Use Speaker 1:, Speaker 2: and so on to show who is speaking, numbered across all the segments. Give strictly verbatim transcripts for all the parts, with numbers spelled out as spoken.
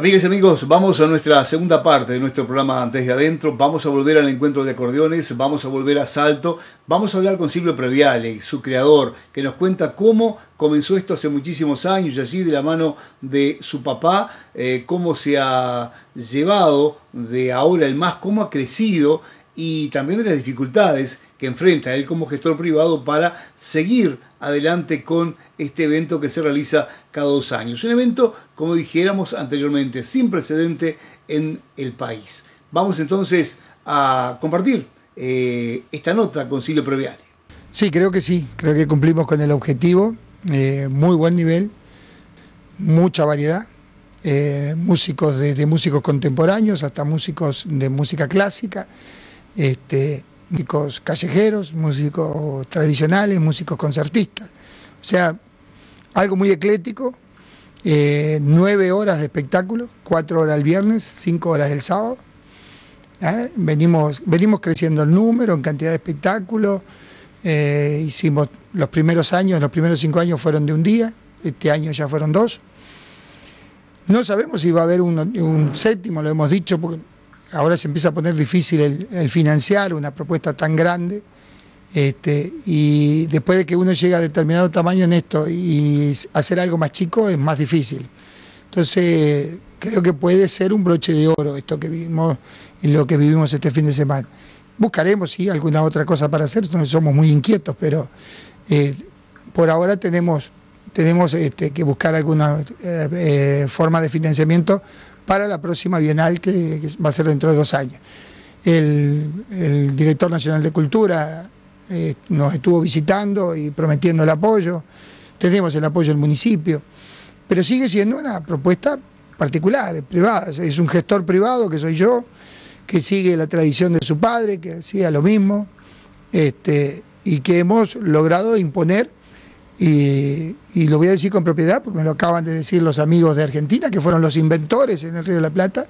Speaker 1: Amigas y amigos, vamos a nuestra segunda parte de nuestro programa Desde Adentro. Vamos a volver al encuentro de acordeones, vamos a volver a Salto, vamos a hablar con Silvio Previale, su creador, que nos cuenta cómo comenzó esto hace muchísimos años y así de la mano de su papá, eh, cómo se ha llevado de ahora el más, cómo ha crecido y también de las dificultades que enfrenta él como gestor privado para seguir adelante con este evento que se realiza cada dos años. Un evento, como dijéramos anteriormente, sin precedente en el país. Vamos entonces a compartir eh, esta nota con Silvio Previale.
Speaker 2: Sí, creo que sí, creo que cumplimos con el objetivo, eh, muy buen nivel, mucha variedad, eh, músicos desde músicos contemporáneos hasta músicos de música clásica, este, músicos callejeros, músicos tradicionales, músicos concertistas. O sea, algo muy ecléctico, eh, nueve horas de espectáculo, cuatro horas el viernes, cinco horas el sábado. ¿Eh? Venimos, venimos creciendo el número, en cantidad de espectáculos. Eh, hicimos los primeros años, los primeros cinco años fueron de un día, este año ya fueron dos. No sabemos si va a haber un, un séptimo, lo hemos dicho, porque ahora se empieza a poner difícil el, el financiar una propuesta tan grande. Este, y después de que uno llega a determinado tamaño en esto y hacer algo más chico es más difícil. Entonces creo que puede ser un broche de oro esto que vivimos y lo que vivimos este fin de semana. Buscaremos sí alguna otra cosa para hacer, somos muy inquietos, pero eh, por ahora tenemos, tenemos este, que buscar alguna eh, eh, forma de financiamiento para la próxima Bienal que, que va a ser dentro de dos años. El, el director nacional de Cultura Eh, nos estuvo visitando y prometiendo el apoyo, tenemos el apoyo del municipio, pero sigue siendo una propuesta particular, privada, es un gestor privado que soy yo, que sigue la tradición de su padre, que hacía lo mismo, este, y que hemos logrado imponer, y, y lo voy a decir con propiedad, porque me lo acaban de decir los amigos de Argentina, que fueron los inventores en el Río de la Plata.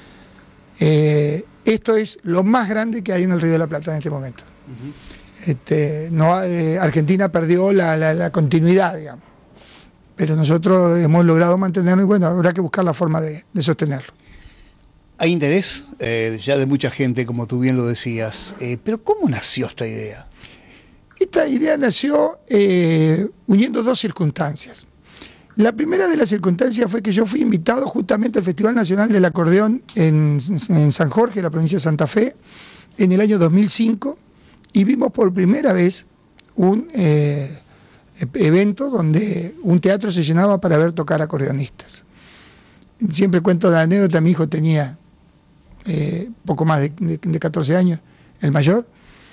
Speaker 2: Eh, esto es lo más grande que hay en el Río de la Plata en este momento. Uh-huh. Este, no, eh, Argentina perdió la, la, la continuidad, digamos, pero nosotros hemos logrado mantenerlo y bueno, habrá que buscar la forma de, de sostenerlo.
Speaker 1: Hay interés eh, ya de mucha gente, como tú bien lo decías, eh, pero ¿cómo nació esta idea?
Speaker 2: Esta idea nació eh, uniendo dos circunstancias. La primera de las circunstancias fue que yo fui invitado justamente al Festival Nacional del Acordeón en, en San Jorge, la provincia de Santa Fe, en el año dos mil cinco, y vimos por primera vez un eh, evento donde un teatro se llenaba para ver tocar acordeonistas. Siempre cuento la anécdota, mi hijo tenía eh, poco más de, de, de catorce años, el mayor,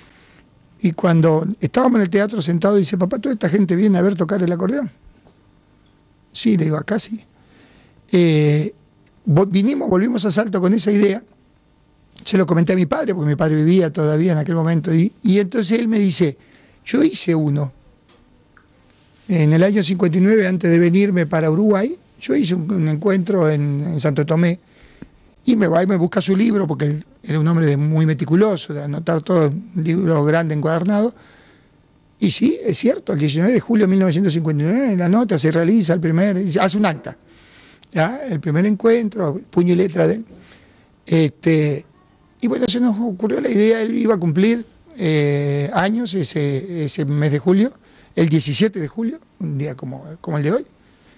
Speaker 2: y cuando estábamos en el teatro sentados dice, papá, ¿toda esta gente viene a ver tocar el acordeón? Sí, le digo, acá sí. Eh, vinimos, volvimos a Salto con esa idea. Se lo comenté a mi padre, porque mi padre vivía todavía en aquel momento, y, y entonces él me dice, yo hice uno. En el año cincuenta y nueve, antes de venirme para Uruguay, yo hice un, un encuentro en, en Santo Tomé, y me va y me busca su libro, porque él era un hombre de, muy meticuloso, de anotar todo, un libro grande encuadernado, y sí, es cierto, el diecinueve de julio de mil novecientos cincuenta y nueve, la nota se realiza, el primer, hace un acta, ¿ya? El primer encuentro, puño y letra de él. Este... Y bueno, se nos ocurrió la idea, él iba a cumplir eh, años ese, ese mes de julio, el diecisiete de julio, un día como, como el de hoy.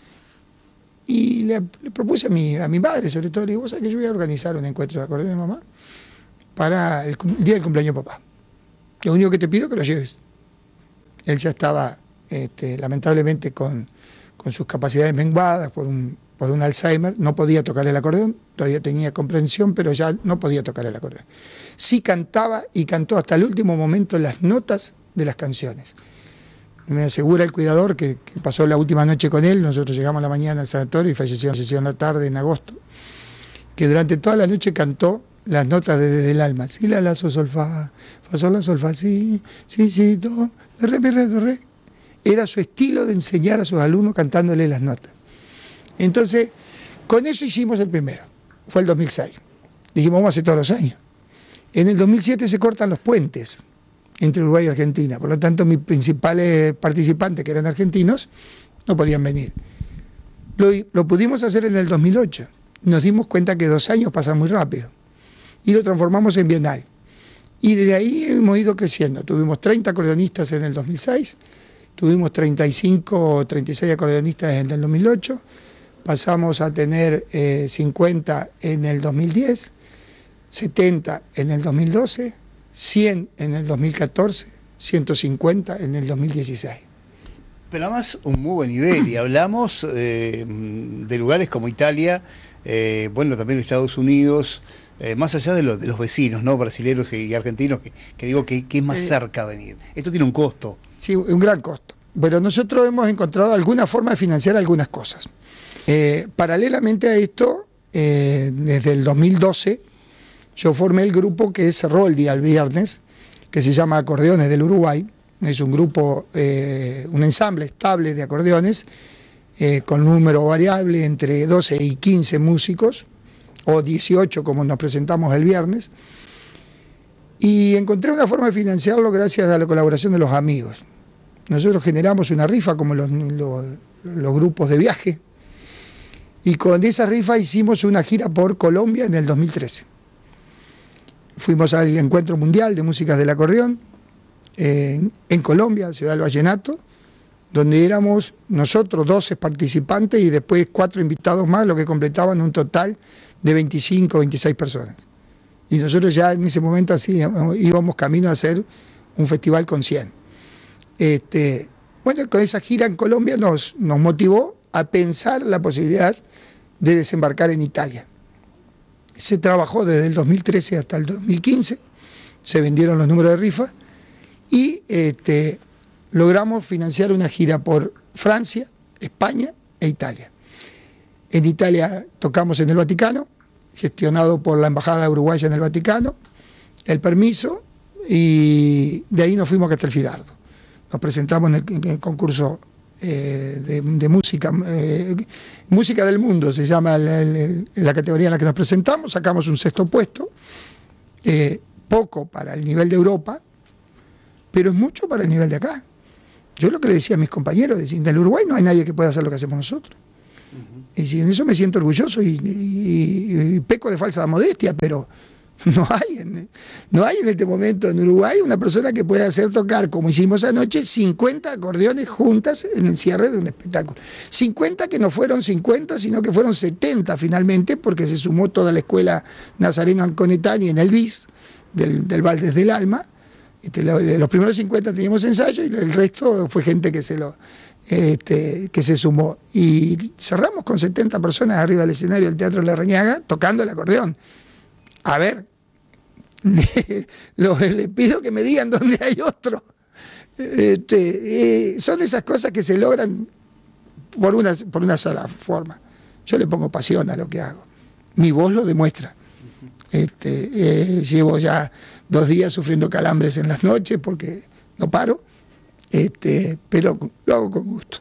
Speaker 2: Y le, le propuse a mi, a mi madre, sobre todo, le digo, vos sabés que yo voy a organizar un encuentro de acordeón de mamá para el, el día del cumpleaños de papá. Lo único que te pido es que lo lleves. Él ya estaba, este, lamentablemente, con, con sus capacidades menguadas por un... por un Alzheimer, no podía tocar el acordeón, todavía tenía comprensión, pero ya no podía tocar el acordeón. Sí cantaba y cantó hasta el último momento las notas de las canciones. Me asegura el cuidador que, que pasó la última noche con él, nosotros llegamos a la mañana al sanatorio y falleció, falleció en la tarde, en agosto, que durante toda la noche cantó las notas de, desde el alma. Si, la, la, sol, sol, fa, fa, sol, la, sol, fa, si, si, si, do, de, re, mi, re, do, re. Era su estilo de enseñar a sus alumnos cantándole las notas. Entonces, con eso hicimos el primero, fue el dos mil seis. Dijimos, vamos a hacer todos los años. En el dos mil siete se cortan los puentes entre Uruguay y Argentina, por lo tanto mis principales participantes, que eran argentinos, no podían venir. Lo, lo pudimos hacer en el dos mil ocho, nos dimos cuenta que dos años pasan muy rápido y lo transformamos en bienal. Y desde ahí hemos ido creciendo. Tuvimos treinta acordeonistas en el dos mil seis, tuvimos treinta y cinco o treinta y seis acordeonistas en el dos mil ocho, pasamos a tener eh, cincuenta en el dos mil diez, setenta en el dos mil doce, cien en el dos mil catorce, ciento cincuenta en el dos mil dieciséis.
Speaker 1: Pero además un muy buen nivel, y hablamos eh, de lugares como Italia, eh, bueno, también Estados Unidos, eh, más allá de, lo, de los vecinos, ¿no? Brasileños y argentinos, que, que digo que, que es más cerca venir. Esto tiene un costo.
Speaker 2: Sí, un gran costo. Pero nosotros hemos encontrado alguna forma de financiar algunas cosas. Eh, paralelamente a esto, eh, desde el dos mil doce, yo formé el grupo que cerró el día el viernes, que se llama Acordeones del Uruguay. Es un grupo, eh, un ensamble estable de acordeones, eh, con número variable entre doce y quince músicos, o dieciocho como nos presentamos el viernes. Y encontré una forma de financiarlo gracias a la colaboración de los amigos. Nosotros generamos una rifa como los, los, los grupos de viaje, y con esa rifa hicimos una gira por Colombia en el dos mil trece. Fuimos al Encuentro Mundial de Músicas del Acordeón en, en Colombia, Ciudad del Vallenato, donde éramos nosotros doce participantes y después cuatro invitados más, lo que completaban un total de veinticinco o veintiséis personas. Y nosotros ya en ese momento así íbamos camino a hacer un festival con cien. Este, bueno, con esa gira en Colombia nos, nos motivó a pensar la posibilidad de desembarcar en Italia. Se trabajó desde el dos mil trece hasta el dos mil quince, se vendieron los números de rifa y este, logramos financiar una gira por Francia, España e Italia. En Italia tocamos en el Vaticano, gestionado por la Embajada Uruguaya en el Vaticano, el permiso, y de ahí nos fuimos a Castelfidardo. Nos presentamos en el, en el concurso eh, de, de música, eh, música del mundo, se llama la, la, la categoría en la que nos presentamos, sacamos un sexto puesto, eh, poco para el nivel de Europa, pero es mucho para el nivel de acá. Yo lo que le decía a mis compañeros, decían, del Uruguay no hay nadie que pueda hacer lo que hacemos nosotros. Uh-huh. Y en eso me siento orgulloso y, y, y peco de falsa modestia, pero no hay, en, no hay en este momento en Uruguay una persona que pueda hacer tocar, como hicimos anoche, cincuenta acordeones juntas en el cierre de un espectáculo. cincuenta que no fueron cincuenta, sino que fueron setenta finalmente, porque se sumó toda la escuela Nazareno Anconetani en el B I S del, del Valdes del Alma. Este, lo, los primeros cincuenta teníamos ensayo y el resto fue gente que se lo este, que se sumó. Y cerramos con setenta personas arriba del escenario del Teatro La Reñaga tocando el acordeón. A ver, les pido que me digan dónde hay otro. Este, eh, son esas cosas que se logran por una, por una sola forma. Yo le pongo pasión a lo que hago. Mi voz lo demuestra. Este, eh, llevo ya dos días sufriendo calambres en las noches porque no paro, este, pero lo hago con gusto.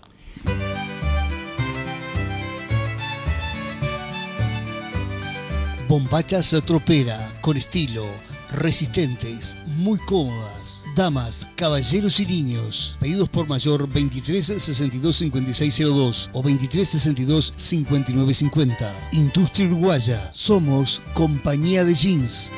Speaker 3: Bombachas Tropera, con estilo, resistentes, muy cómodas. Damas, caballeros y niños. Pedidos por mayor veintitrés sesenta y dos cincuenta y seis cero dos o veintitrés sesenta y dos cincuenta y nueve cincuenta. Industria Uruguaya. Somos compañía de jeans.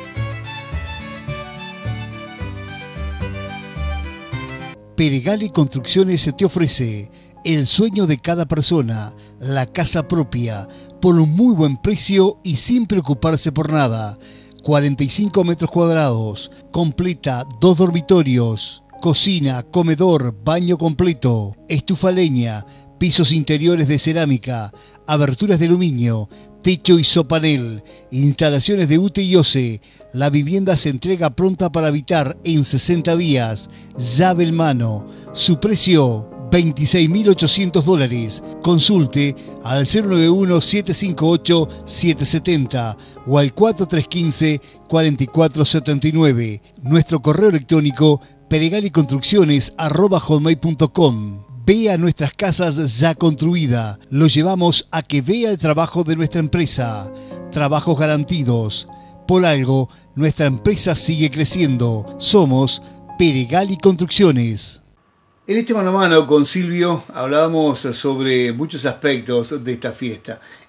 Speaker 3: Peregali Construcciones te ofrece el sueño de cada persona, la casa propia, por un muy buen precio y sin preocuparse por nada. cuarenta y cinco metros cuadrados, completa dos dormitorios, cocina, comedor, baño completo, estufa leña, pisos interiores de cerámica, aberturas de aluminio, techo isopanel, instalaciones de U T E y O C E. La vivienda se entrega pronta para habitar en sesenta días, llave en mano. Su precio veintiséis mil ochocientos dólares. Consulte al cero nueve uno siete cinco ocho siete siete cero o al cuatro tres uno cinco cuatro cuatro siete nueve. Nuestro correo electrónico peregaliconstrucciones arroba hotmail punto com. Vea nuestras casas ya construidas. Lo llevamos a que vea el trabajo de nuestra empresa. Trabajos garantidos. Por algo, nuestra empresa sigue creciendo. Somos Peregali Construcciones.
Speaker 1: En este mano a mano con Silvio hablábamos sobre muchos aspectos de esta fiesta.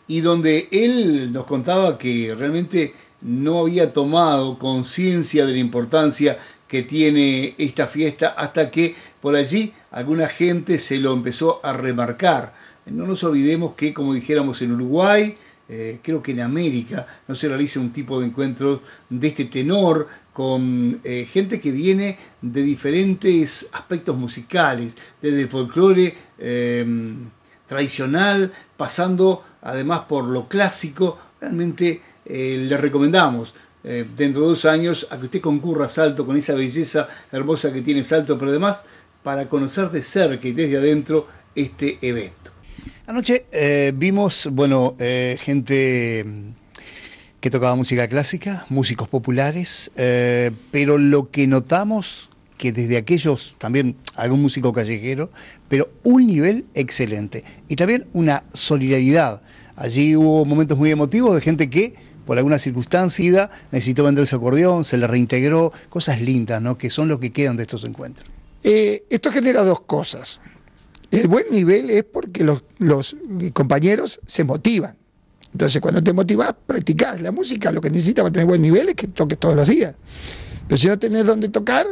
Speaker 1: y donde él nos contaba que realmente no había tomado conciencia de la importancia que tiene esta fiesta hasta que por allí alguna gente se lo empezó a remarcar. No nos olvidemos que, como dijéramos en Uruguay, eh, creo que en América no se realiza un tipo de encuentros de este tenor con eh, gente que viene de diferentes aspectos musicales, desde el folclore eh, tradicional, pasando además por lo clásico. Realmente eh, le recomendamos eh, dentro de dos años a que usted concurra a Salto con esa belleza hermosa que tiene Salto, pero además para conocer de cerca y desde adentro este evento. Anoche eh, vimos, bueno, eh, gente que tocaba música clásica, músicos populares, eh, pero lo que notamos que desde aquellos, también algún músico callejero, pero un nivel excelente y también una solidaridad. Allí hubo momentos muy emotivos de gente que por alguna circunstancia necesitó vender su acordeón, se le reintegró, cosas lindas, ¿no?, que son lo que quedan de estos encuentros.
Speaker 2: Eh, esto genera dos cosas. El buen nivel es porque los, los compañeros se motivan. Entonces, cuando te motivas, practicás. La música lo que necesita para tener buen nivel es que toques todos los días. Pero si no tenés dónde tocar,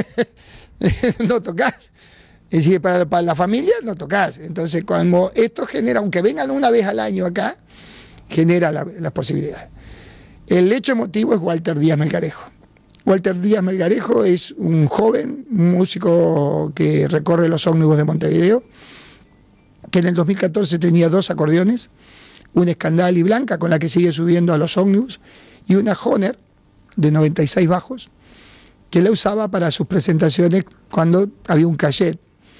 Speaker 2: no tocás. Es decir, para, para la familia no tocás. Entonces, como esto genera, aunque vengan una vez al año acá, genera la, las posibilidades. El hecho emotivo es Walter Díaz Melgarejo. Walter Díaz Melgarejo es un joven músico que recorre los ómnibus de Montevideo, que en el dos mil catorce tenía dos acordeones, una Scandal blanca con la que sigue subiendo a los ómnibus y una Hohner de noventa y seis bajos que la usaba para sus presentaciones cuando había un cachet.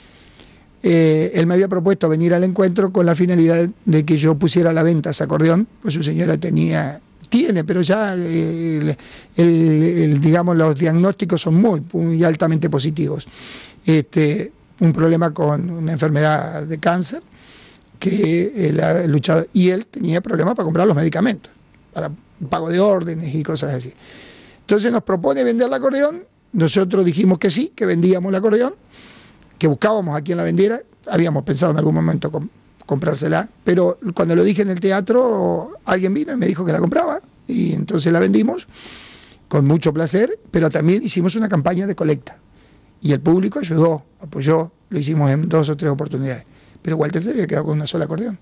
Speaker 2: Eh, él me había propuesto venir al encuentro con la finalidad de que yo pusiera a la venta ese acordeón, pues su señora tenía... tiene, pero ya eh, el, el, el, digamos, los diagnósticos son muy, muy altamente positivos. Este, un problema con una enfermedad de cáncer que él ha luchado, y él tenía problemas para comprar los medicamentos, para pago de órdenes y cosas así. Entonces nos propone vender el acordeón, nosotros dijimos que sí, que vendíamos el acordeón, que buscábamos a quien la vendiera, habíamos pensado en algún momento con comprársela, pero cuando lo dije en el teatro, alguien vino y me dijo que la compraba, y entonces la vendimos con mucho placer, pero también hicimos una campaña de colecta, y el público ayudó, apoyó, lo hicimos en dos o tres oportunidades, pero Walter se había quedado con una sola acordeón.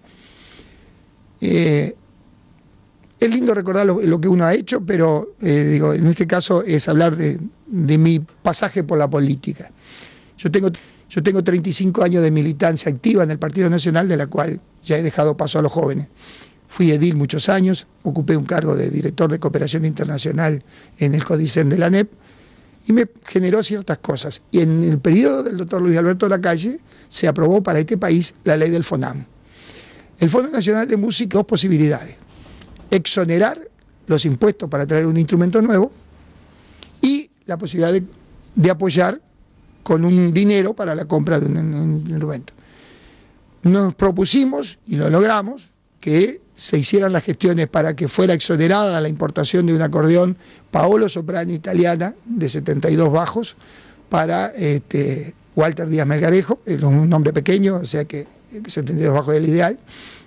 Speaker 2: Eh, es lindo recordar lo, lo que uno ha hecho, pero eh, digo, en este caso es hablar de, de mi pasaje por la política. Yo tengo... Yo tengo treinta y cinco años de militancia activa en el Partido Nacional, de la cual ya he dejado paso a los jóvenes. Fui edil muchos años, ocupé un cargo de director de cooperación internacional en el CODICEN de la A N E P, y me generó ciertas cosas. Y en el periodo del doctor Luis Alberto Lacalle se aprobó para este país la ley del FONAM. El Fondo Nacional de Música, dos posibilidades: exonerar los impuestos para traer un instrumento nuevo y la posibilidad de, de apoyar con un dinero para la compra de un, un instrumento. Nos propusimos, y lo logramos, que se hicieran las gestiones para que fuera exonerada la importación de un acordeón Paolo Soprani italiana de setenta y dos bajos para este, Walter Díaz Melgarejo, es un nombre pequeño, o sea que setenta y dos bajos es el ideal.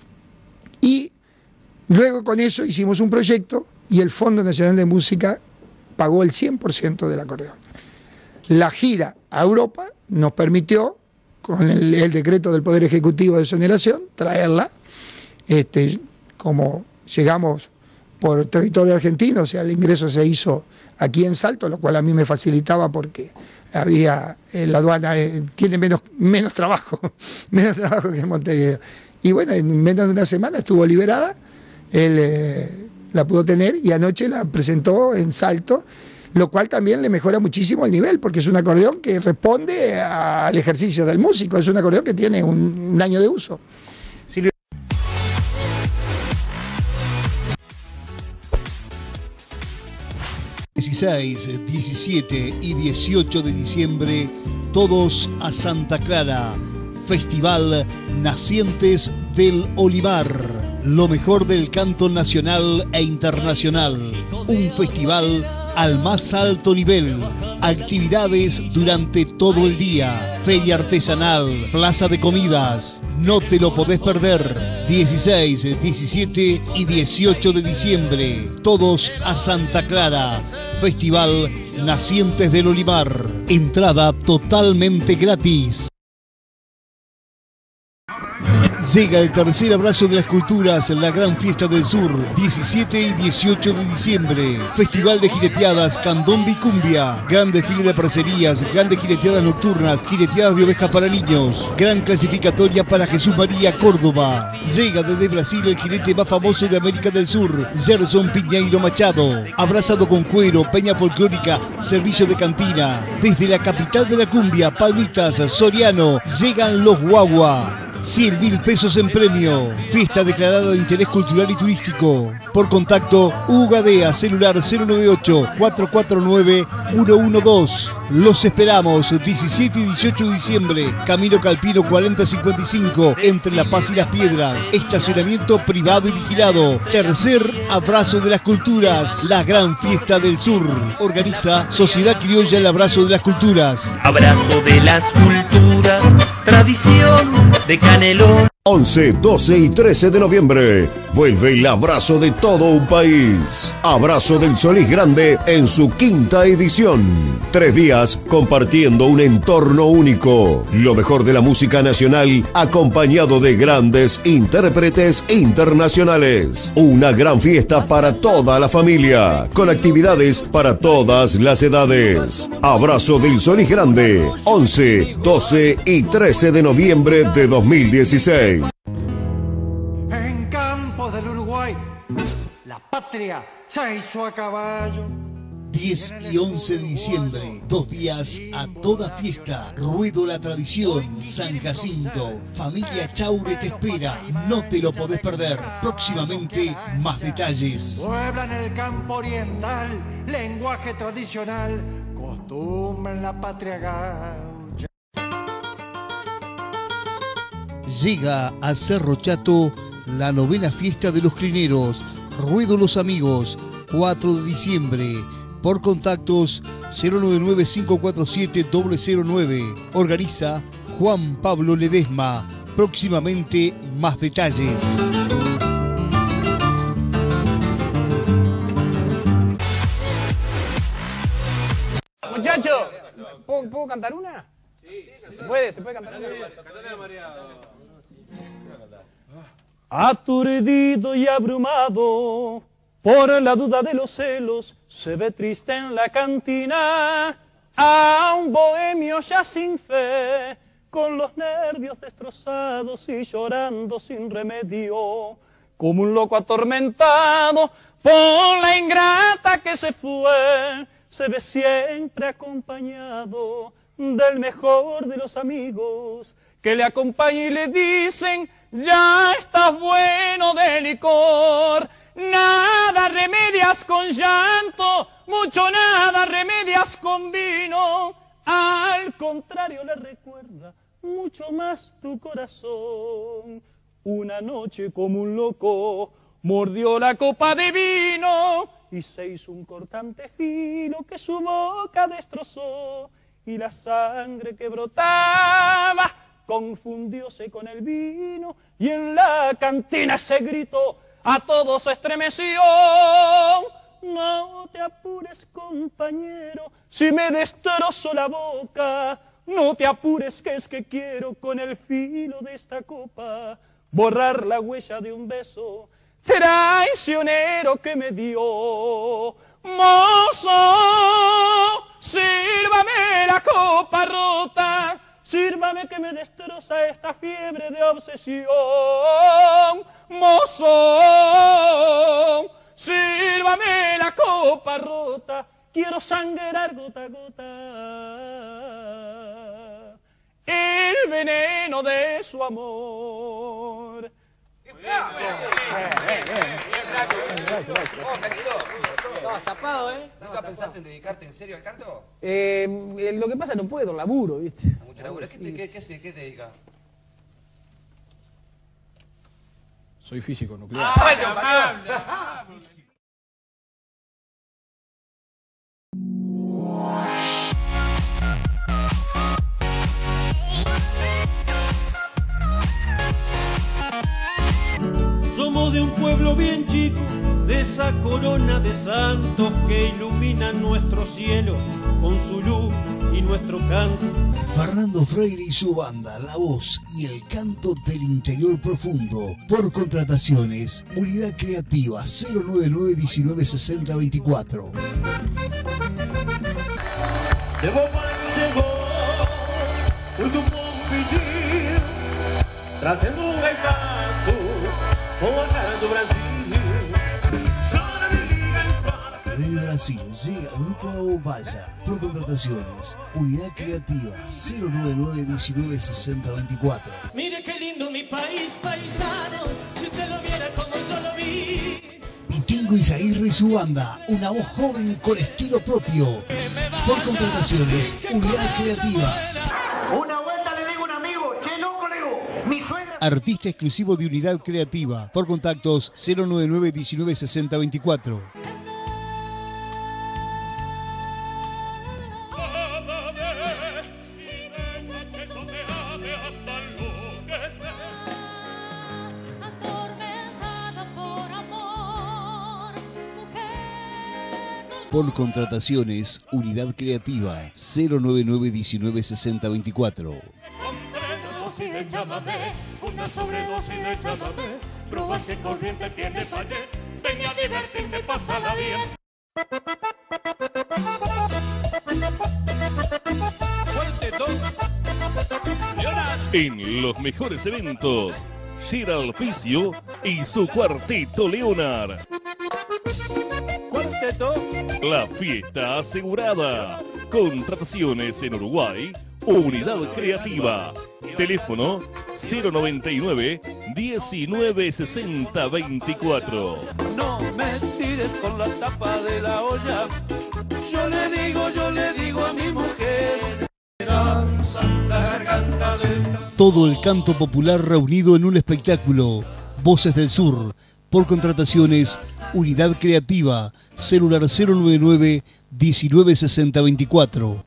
Speaker 2: Y luego con eso hicimos un proyecto y el Fondo Nacional de Música pagó el cien por ciento del acordeón. La gira a Europa nos permitió, con el, el decreto del Poder Ejecutivo de exoneración, traerla. Este, como llegamos por territorio argentino, o sea, el ingreso se hizo aquí en Salto, lo cual a mí me facilitaba porque había, eh, la aduana eh, tiene menos, menos trabajo, menos trabajo que en Montevideo. Y bueno, en menos de una semana estuvo liberada, él eh, la pudo tener y anoche la presentó en Salto, lo cual también le mejora muchísimo el nivel, porque es un acordeón que responde al ejercicio del músico, es un acordeón que tiene un, un año de uso.
Speaker 3: dieciséis, diecisiete y dieciocho de diciembre, todos a Santa Clara. Festival Nacientes del Olivar. Lo mejor del canto nacional e internacional. Un festival al más alto nivel. Actividades durante todo el día. Feria artesanal, plaza de comidas. No te lo podés perder. dieciséis, diecisiete y dieciocho de diciembre. Todos a Santa Clara. Festival Nacientes del Olimar. Entrada totalmente gratis. Llega el tercer abrazo de las culturas, la gran fiesta del sur, diecisiete y dieciocho de diciembre. Festival de jineteadas, candombe y cumbia. Gran desfile de parcerías, grandes jineteadas nocturnas, jineteadas de ovejas para niños. Gran clasificatoria para Jesús María Córdoba. Llega desde Brasil el jinete más famoso de América del Sur, Gerson Piñeiro Machado. Abrazado con cuero, peña folclórica, servicio de cantina. Desde la capital de la cumbia, Palmitas, Soriano, llegan los guagua. cien mil pesos en premio. Fiesta declarada de interés cultural y turístico. Por contacto, Ugadea, celular cero nueve ocho, cuatro cuatro nueve, uno uno dos. Los esperamos diecisiete y dieciocho de diciembre. Camino Calpino cuarenta cincuenta y cinco, entre La Paz y Las Piedras. Estacionamiento privado y vigilado. Tercer abrazo de las culturas. La gran fiesta del sur. Organiza Sociedad Criolla El Abrazo de las Culturas.
Speaker 4: Abrazo de las culturas. Tradición de Canelón.
Speaker 5: once, doce y trece de noviembre vuelve el abrazo de todo un país. Abrazo del Solís Grande en su quinta edición. Tres días compartiendo un entorno único. Lo mejor de la música nacional acompañado de grandes intérpretes internacionales. Una gran fiesta para toda la familia, con actividades para todas las edades. Abrazo del Solís Grande, once, doce y trece de noviembre de dos mil dieciséis.
Speaker 6: En campos del Uruguay, la patria se hizo a caballo.
Speaker 3: diez y once de diciembre, dos días a toda fiesta. Ruedo la tradición, San Jacinto. Familia Chaure te espera, no te lo podés perder. Próximamente, más detalles.
Speaker 6: Puebla en el campo oriental, lenguaje tradicional, costumbre en la patria gaucha.
Speaker 3: Llega a Cerro Chato la novena fiesta de los crineros. Ruedo los amigos, cuatro de diciembre. Por contactos cero nueve nueve, cinco cuatro siete, cero cero nueve. Organiza Juan Pablo Ledesma. Próximamente más detalles.
Speaker 7: Muchachos, ¿puedo, ¿puedo cantar una? Sí, ¿se puede? ¿Se puede cantar una? Aturdido y abrumado por la duda de los celos, se ve triste en la cantina a un bohemio ya sin fe, con los nervios destrozados y llorando sin remedio, como un loco atormentado por la ingrata que se fue. Se ve siempre acompañado del mejor de los amigos, que le acompaña y le dicen: ya estás bueno de licor. Nada remedias con llanto, mucho nada remedias con vino. Al contrario le recuerda mucho más tu corazón. Una noche como un loco mordió la copa de vino y se hizo un cortante filo que su boca destrozó, y la sangre que brotaba confundióse con el vino, y en la cantina se gritó, a todos se estremeció: no te apures, compañero, si me destrozo la boca, no te apures, que es que quiero con el filo de esta copa borrar la huella de un beso traicionero que me dio. Mozo, sírvame la copa rota, sírvame que me destroza esta fiebre de obsesión. Mozo, sírvame la copa rota, quiero sangrar gota a gota el veneno de su amor.
Speaker 8: Estabas tapado, ¿eh? ¿Nunca pensaste en dedicarte en serio al canto?
Speaker 7: Eh, lo que pasa es que no puedo, laburo, ¿viste?
Speaker 8: Mucho laburo. ¿Qué te, qué, qué, qué, qué te dedicas?
Speaker 7: Soy físico nuclear.
Speaker 8: ¡Ah,
Speaker 9: de un pueblo bien chico, de esa corona de santos que iluminan nuestro cielo con su luz y nuestro canto.
Speaker 3: Fernando Freire y su banda, la voz y el canto del interior profundo. Por contrataciones, Unidad Creativa cero nueve nueve diecinueve sesenta veinticuatro.
Speaker 9: Llegó para que llegó, por tu pedir, tras el mundo y caso, como acá en tu Brasil.
Speaker 3: Desde Brasil llega Grupo Valla. Por contrataciones, Unidad Creativa cero nueve nueve diecinueve sesenta veinticuatro.
Speaker 9: Mire qué lindo mi país, paisano, si usted lo viera como yo lo vi.
Speaker 3: Pitingo Izaguirre y su banda, una voz joven con estilo propio. Por contrataciones, Unidad Creativa.
Speaker 8: Una vuelta le digo a un amigo, che loco le digo, mi suegra...
Speaker 3: Artista exclusivo de Unidad Creativa. Por contactos cero nueve nueve diecinueve sesenta veinticuatro. Por contrataciones, Unidad Creativa cero nueve nueve diecinueve sesenta veinticuatro.
Speaker 10: Dosis de chamamé, una sobredosis de chamamé, prueba que corriente tiene fallé, ven a divertirme, pásala bien.
Speaker 11: En los mejores eventos, Gerald Picio y su cuarteto Leonard. La fiesta asegurada. Contrataciones en Uruguay, Unidad Creativa. Teléfono cero noventa y nueve diecinueve sesenta veinticuatro.
Speaker 9: No me tires con la tapa de la olla. Yo le digo, yo le digo a mi mujer.
Speaker 3: Todo el canto popular reunido en un espectáculo. Voces del Sur. Por contrataciones, Unidad Creativa, celular cero nueve nueve diecinueve sesenta veinticuatro.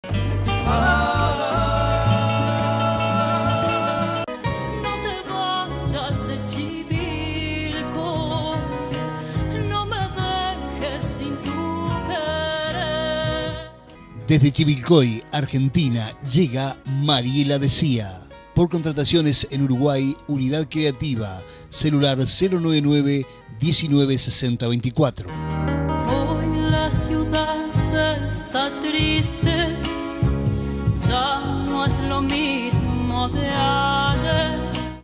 Speaker 10: No te vayas de Chivilcoy, no me dejes sin tu querer.
Speaker 3: Desde Chivilcoy, Argentina, llega Mariela Decía. Por contrataciones en Uruguay, Unidad Creativa, celular cero nueve nueve diecinueve sesenta veinticuatro.
Speaker 10: Hoy la ciudad está triste, ya no es lo mismo de ayer.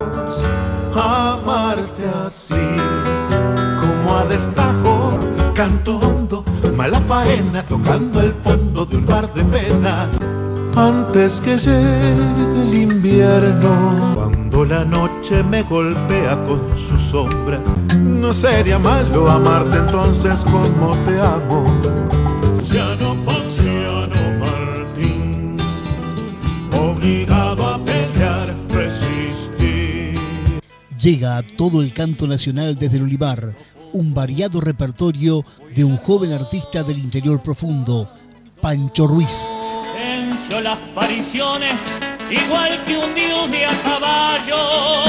Speaker 6: Amarte así, como a destajo, canto hondo, mala faena, tocando el fondo de un mar de penas. Antes que llegue el invierno, cuando la noche me golpea con sus sombras, no sería malo amarte entonces como te amo. Ciano Ponciano Martín, obligado a pelear, resistir.
Speaker 3: Llega a todo el canto nacional desde el Olivar, un variado repertorio de un joven artista del interior profundo, Pancho Ruiz.
Speaker 10: Las apariciones, igual que un dios de a caballo.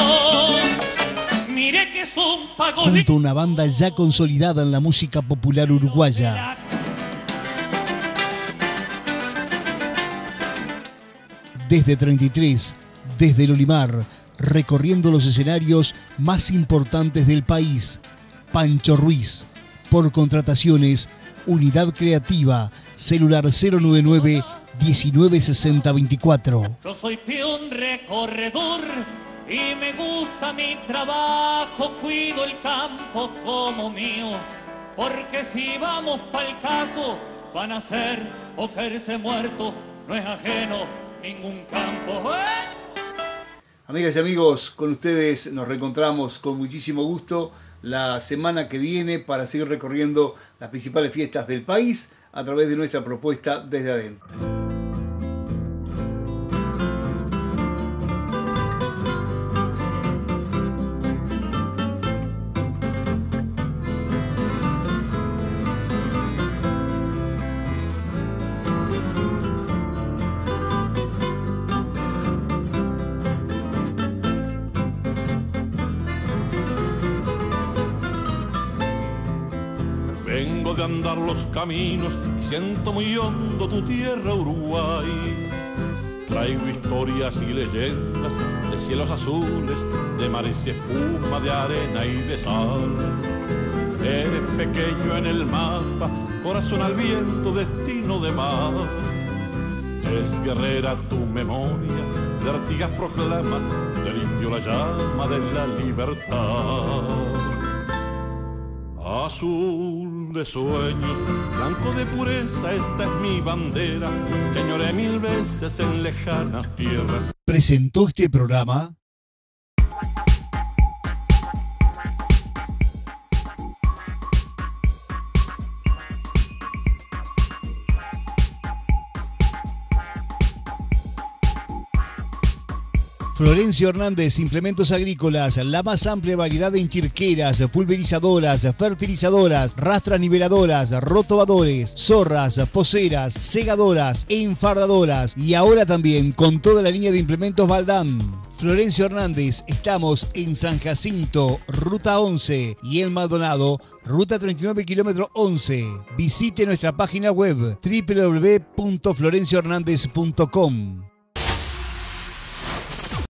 Speaker 10: Mire que es un pago.
Speaker 3: Junto a una banda ya consolidada en la música popular uruguaya. Desde treinta y tres, desde el Olimar, recorriendo los escenarios más importantes del país, Pancho Ruiz. Por contrataciones, Unidad Creativa, celular cero nueve nueve diecinueve sesenta veinticuatro.
Speaker 10: Yo soy peón recorredor y me gusta mi trabajo, cuido el campo como mío, porque si vamos pa'l caso van a ser o caerse muertos, no es ajeno ningún campo. ¿Eh?
Speaker 1: Amigas y amigos, con ustedes nos reencontramos con muchísimo gusto la semana que viene para seguir recorriendo las principales fiestas del país a través de nuestra propuesta Desde Adentro.
Speaker 6: andar los caminos y siento muy hondo tu tierra, Uruguay. Traigo historias y leyendas de cielos azules, de mares y espuma, de arena y de sal. Eres pequeño en el mapa, corazón al viento, destino de mar. Es guerrera tu memoria, de Artigas proclama, del indio la llama de la libertad. Azul de sueños, blanco de pureza, esta es mi bandera, que añoré mil veces en lejanas tierras.
Speaker 3: Presentó este programa Florencio Hernández, implementos agrícolas, la más amplia variedad de enchirqueras, pulverizadoras, fertilizadoras, rastras niveladoras, rotobadores, zorras, poceras, segadoras, enfardadoras y ahora también con toda la línea de implementos Baldán. Florencio Hernández, estamos en San Jacinto, ruta once, y El Maldonado, ruta treinta y nueve, kilómetro once. Visite nuestra página web doble u doble u doble u punto florencio hernández punto com.